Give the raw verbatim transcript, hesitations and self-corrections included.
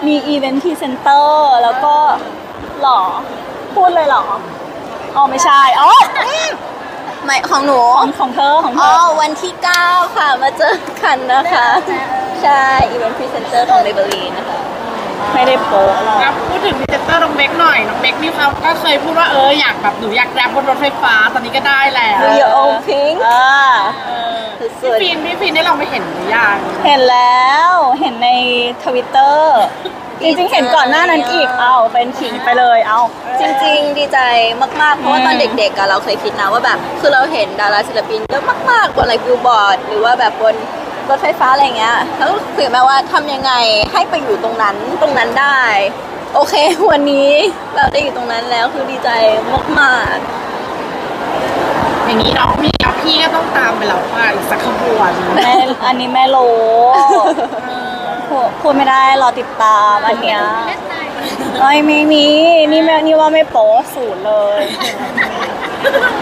มีอีเวนต์พรีเซนเตอร์แล้วก็หรอพูดเลยหรออ๋อไม่ใช่อ๋อไม่ของหนูของของเธอของเธอ๋ออวันที่เก้าค่ะมาเจอกันนะคะใช่อีเวนต์พรีเซนเตอร์ของ Maybelline นะคะไม่ได้โป๊ะหรอกแล้วพูดถึงพรีเซนเตอร์น้องเบคหน่อยน้องเบคนี่เขาก็เคยพูดว่าเอออยากแบบหนูอยากแรปบนรถไฟฟ้าตอนนี้ก็ได้แล้ว Do your own pink อ่าพี่ฟินพี่ฟินได้ลองไปเห็นหรือยังเห็นแล้วเห็นในทวิตเตอร์จริงๆเห็นก่อนหน้านั้นอีกเอาเป็นขิงไปเลยเอาจริงๆดีใจมากๆเพราะว่าตอนเด็กๆอะเราเคยคิดนะว่าแบบคือเราเห็นดาราศิลปินเยอะมากๆบนอะไรบิลบอร์ดหรือว่าแบบบนรถไฟฟ้าอะไรเงี้ยแล้วก็คุยมาว่าทำยังไงให้ไปอยู่ตรงนั้นตรงนั้นได้โอเควันนี้เราได้อยู่ตรงนั้นแล้วคือดีใจมากๆอย่างนี้น้องพี่กับพี่ก็ต้องตามไปแล้วว่าอีกสักขบวนแม่อันนี้แม่รู้พูดพูดไม่ได้รอติดตามอันเนี้ยไม่ไม่มีนี่แม่นี่ว่าไม่โป๊ศูนย์เลย